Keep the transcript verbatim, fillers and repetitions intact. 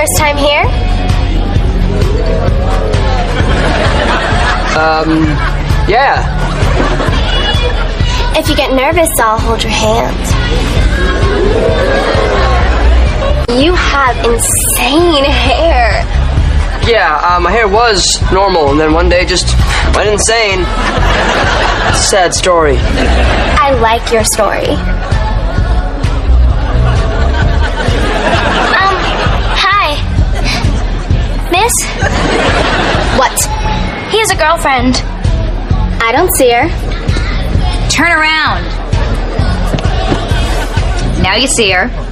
First time here? Um, yeah. If you get nervous, I'll hold your hand. You have insane hair. Yeah, uh, my hair was normal, and then one day just went insane. It's a sad story. I like your story. Um, hi. Miss? What? He has a girlfriend. I don't see her. Turn around. Now you see her.